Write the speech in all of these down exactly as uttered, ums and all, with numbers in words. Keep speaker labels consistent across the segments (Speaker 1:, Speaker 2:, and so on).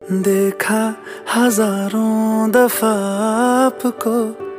Speaker 1: देखा हजारों दफा आपको,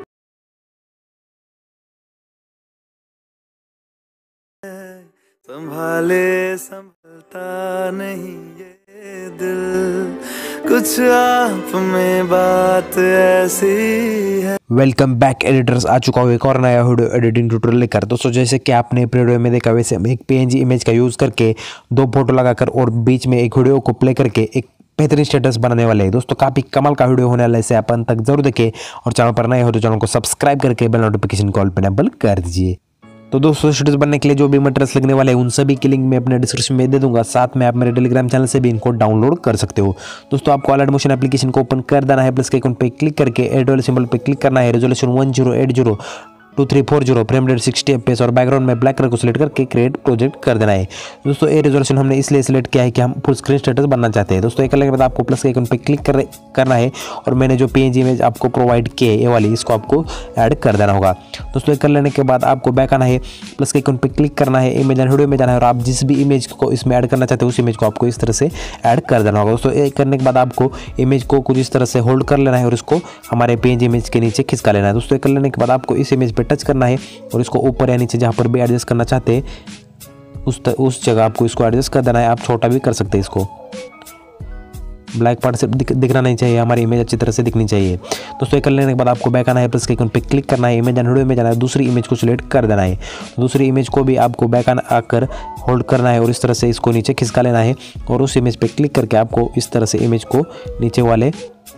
Speaker 1: संभाले संभलता नहीं ये दिल, कुछ आप में बात ऐसी है।
Speaker 2: वेलकम बैक एडिटर्स, आ चुका हूँ एक और नया वीडियो एडिटिंग ट्यूटोरियल लेकर। दोस्तों जैसे कि आपने वीडियो में देखा वैसे हम एक पीएनजी इमेज का यूज़ करके दो फोटो लगाकर और बीच में एक वीडियो को प्ले करके एक बेहतरीन स्टेटस बनाने वाले हैं। दोस्तों काफ़ी कमाल का वीडियो होने वाला है, इसे आप अंत तक जरूर देखें और चैनल पर नए हो तो चैनल को सब्सक्राइब करके बेल नोटिफिकेशन कॉल पर एनेबल कर दीजिए। तो दोस्तों स्टेटस बनने के लिए जो भी मटेरियल्स लगने वाले हैं उन सभी की लिंक मैं अपने डिस्क्रिप्शन में दे दूंगा, साथ में आप मेरे टेलीग्राम चैनल से भी इनको डाउनलोड कर सकते हो। दोस्तों आपको ऑल एडमोशन एप्लीकेशन को ओपन कर देना है, प्लस के आइकन पे क्लिक करके एड वाले सिंबल पे क्लिक करना है, resolution one zero eight zero two three four zero frame rate sixty FPS और बैकग्राउंड में ब्लैक कलर को सिलेक्ट करके क्रिएट प्रोजेक्ट कर देना है। दोस्तों ये रेजोल्यूशन हमने इसलिए सिलेक्ट किया है कि हम फुल स्क्रीन स्टेटस बनना चाहते हैं। दोस्तों ये करने के बाद आपको प्लस के आइकन पे क्लिक कर करना है और मैंने जो पीएनजी इमेज आपको प्रोवाइड की है ये वाली, इसको आपको ऐड कर देना होगा। दोस्तों ये कर लेने के बाद आपको बैक आना है, प्लस के आइकन पे क्लिक करना है, इमेज एंड वीडियो में जाना है और आप जिस भी इमेज को इसमें ऐड करना चाहते हो उस इमेज को आपको इस तरह से ऐड कर देना होगा। दोस्तों ये करने के बाद आपको इमेज को कुछ इस तरह से होल्ड कर लेना है और इसको हमारे पीएनजी इमेज के नीचे खिसका लेना है। दोस्तों ये कर लेने के बाद आपको इस इमेज पे टच करना है और इसको ऊपर या नीचे जहाँ पर भी एडजस्ट करना चाहते हैं उस त, उस जगह आपको इसको एडजस्ट कर देना है। आप छोटा भी कर सकते हैं, इसको ब्लैक पार्ट से दिख, दिखना नहीं चाहिए, हमारी इमेज अच्छी तरह से दिखनी चाहिए। दोस्तों ये कर लेने के बाद आपको बैक आना है, प्लस के आइकन पे क्लिक करना है, इमेज एंड वीडियो में जाना है, दूसरी इमेज को सिलेक्ट कर देना है। दूसरी इमेज को भी आपको बैक आना आकर होल्ड करना है और इस तरह से इसको नीचे खिसका लेना है और उस इमेज पे क्लिक करके आपको इस तरह से इमेज को नीचे वाले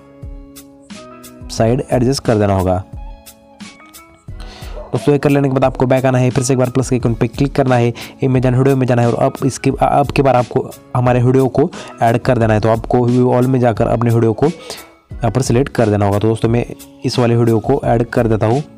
Speaker 2: साइड एडजस्ट कर देना होगा। दोस्तों ये कर लेने के बाद आपको बैक आना है, फिर से एक बार प्लस के आइकन पे क्लिक करना है, इमेज एंड वीडियो में जाना है और अब इसके अब की बार आपको हमारे वीडियो को ऐड कर देना है। तो आपको व्यू ऑल में जाकर अपने वीडियो को यहाँ पर सिलेक्ट कर देना होगा। तो दोस्तों मैं इस वाले वीडियो को ऐड कर देता हूँ।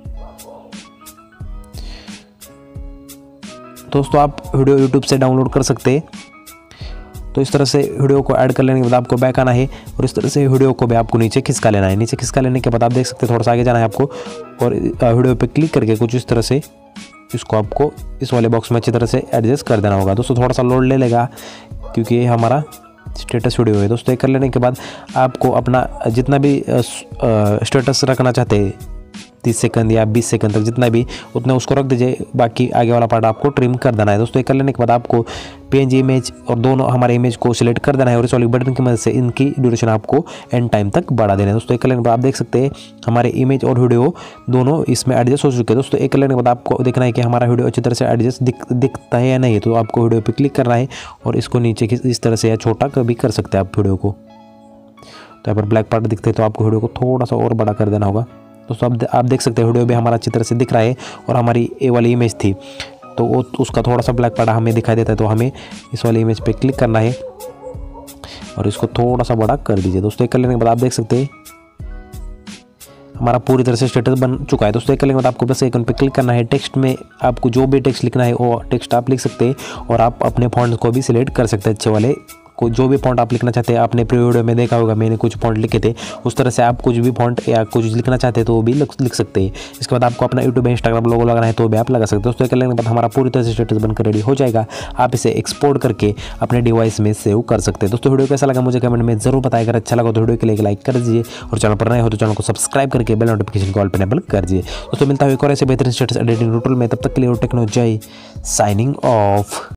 Speaker 2: दोस्तों आप वीडियो यूट्यूब से डाउनलोड कर सकते हैं। तो इस तरह से वीडियो को ऐड कर लेने के बाद आपको बैक आना है और इस तरह से वीडियो को भी आपको नीचे खिसका लेना है। नीचे खिसका लेने के बाद आप देख सकते हैं थोड़ा सा आगे जाना है आपको और वीडियो पे क्लिक करके कुछ इस तरह से इसको आपको इस वाले बॉक्स में अच्छी तरह से एडजस्ट कर देना होगा। दोस्तों थोड़ा सा लोड ले लेगा क्योंकि ये हमारा स्टेटस वीडियो है। दोस्तों ये कर लेने के बाद आपको अपना जितना भी स्टेटस रखना चाहते हैं तीस सेकंड या बीस सेकंड तक जितना भी उतना उसको रख दीजिए, बाकी आगे वाला पार्ट आपको ट्रिम कर देना है। दोस्तों ये कर लेने के बाद आपको पीएनजी इमेज और दोनों हमारे इमेज को सिलेक्ट कर देना है और इस वाली बटन की मदद से इनकी ड्यूरेशन आपको एंड टाइम तक बढ़ा देना है। दोस्तों ये कर लेने के बाद आप देख सकते हैं हमारे इमेज और वीडियो दोनों इसमें एडजस्ट हो चुके हैं। दोस्तों ये कर लेने के बाद आपको देखना है कि हमारा वीडियो अच्छी तरह से एडजस्ट दिख दिखता है या नहीं, तो आपको वीडियो पर क्लिक करना है और इसको नीचे इस तरह से या छोटा कभी कर सकते हैं आप वीडियो को। तो यहाँ पर ब्लैक पार्ट दिखते हैं तो आपको वीडियो को थोड़ा सा और बड़ा कर देना होगा। दोस्तों अब आप देख सकते हैं वीडियो भी हमारा अच्छी तरह से दिख रहा है और हमारी ए वाली इमेज थी तो वो उसका थोड़ा सा ब्लैक पार्ट हमें दिखाई देता है, तो हमें इस वाली इमेज पे क्लिक करना है और इसको थोड़ा सा बड़ा कर दीजिए। दोस्तों ये कर लेने के बाद आप देख सकते हैं हमारा पूरी तरह से स्टेटस बन चुका है। दोस्तों ये कर लेने के बाद आपको बस आइकन पे क्लिक करना है, टेक्स्ट में आपको जो भी टेक्स्ट लिखना है वो टेक्स्ट आप लिख सकते हैं और आप अपने फॉन्ट को भी सिलेक्ट कर सकते हैं अच्छे वाले को, जो भी फॉन्ट आप लिखना चाहते हैं। आपने प्री वीडियो में देखा होगा मैंने कुछ फॉन्ट लिखे थे, उस तरह से आप कुछ भी फॉन्ट या कुछ लिखना चाहते हैं तो वो भी लिख सकते हैं। इसके बाद आपको अपना यूट्यूब इंस्टाग्राम लोगो लगाना है तो भी आप लगा सकते हैं। दोस्तों कर लेने के बाद हमारा पूरी तरह से स्टेटस बनकर रेडी हो जाएगा। आप इसे एक्सपोर्ट करके अपने डिवाइस में सेव कर सकते हैं। दोस्तों वीडियो कैसा लगा मुझे कमेंट में जरूर बताइए। अगर अच्छा लगा तो वीडियो के लिए लाइक कर दीजिए और चैनल पर नए हो तो चैनल को सब्सक्राइब करके बेल नोटिफिकेशन कॉल पर एनेबल कर दीजिए। दोस्तों मिलता है एक और ऐसे बेहतरीन स्टेटस एडिटिंग ट्यूटोरियल में, तब तक के लिए टेक्नो जय साइनिंग ऑफ।